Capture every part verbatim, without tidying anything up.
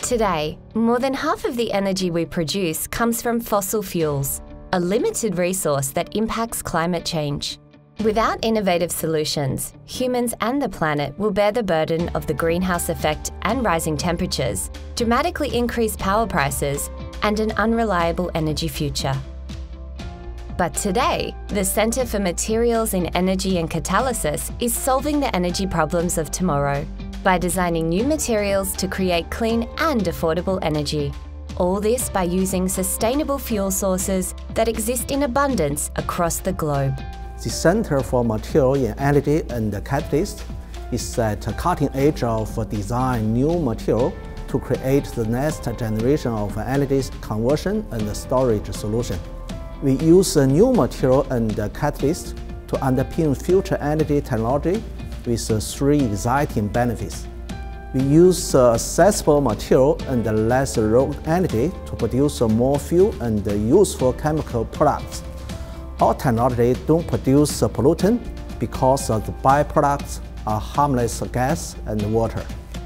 Today, more than half of the energy we produce comes from fossil fuels, a limited resource that impacts climate change. Without innovative solutions, humans and the planet will bear the burden of the greenhouse effect and rising temperatures, dramatically increased power prices, and an unreliable energy future. But today, the Centre for Materials in Energy and Catalysis is solving the energy problems of tomorrow by designing new materials to create clean and affordable energy. All this by using sustainable fuel sources that exist in abundance across the globe. The Center for Materials in Energy and Catalysis is at the cutting edge of design new material to create the next generation of energy conversion and storage solution. We use a new material and catalyst to underpin future energy technology with three exciting benefits. We use accessible material and less raw energy to produce more fuel and useful chemical products. Our technology don't produce pollutant because the byproducts are harmless gas and water.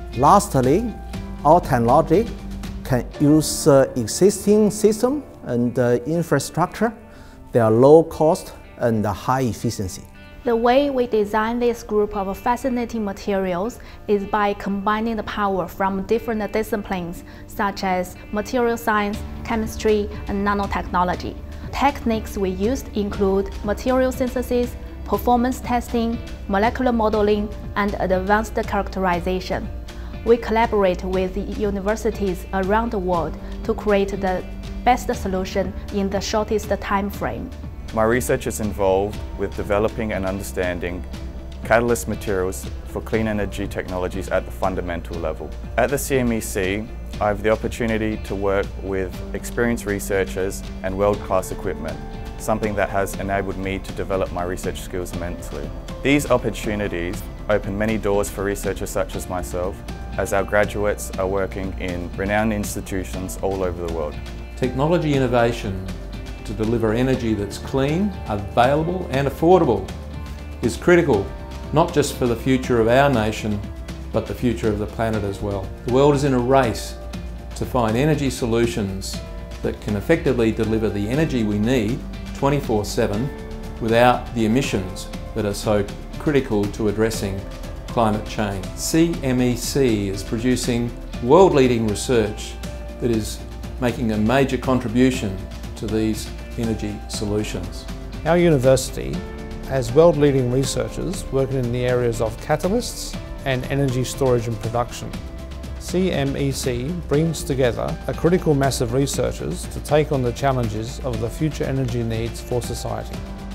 Lastly, our technology can use existing system and infrastructure. They are low cost and high efficiency. The way we design this group of fascinating materials is by combining the power from different disciplines such as material science, chemistry, and nanotechnology. Techniques we used include material synthesis, performance testing, molecular modeling, and advanced characterization. We collaborate with universities around the world to create the best solution in the shortest time frame. My research is involved with developing and understanding catalyst materials for clean energy technologies at the fundamental level. At the C M E C, I have the opportunity to work with experienced researchers and world-class equipment, something that has enabled me to develop my research skills immensely. These opportunities open many doors for researchers such as myself, as our graduates are working in renowned institutions all over the world. Technology innovation to deliver energy that's clean, available and affordable is critical, not just for the future of our nation, but the future of the planet as well. The world is in a race to find energy solutions that can effectively deliver the energy we need twenty-four seven without the emissions that are so critical to addressing climate change. C M E C is producing world-leading research that is making a major contribution to these energy solutions. Our university has world-leading researchers working in the areas of catalysts and energy storage and production. C M E C brings together a critical mass of researchers to take on the challenges of the future energy needs for society.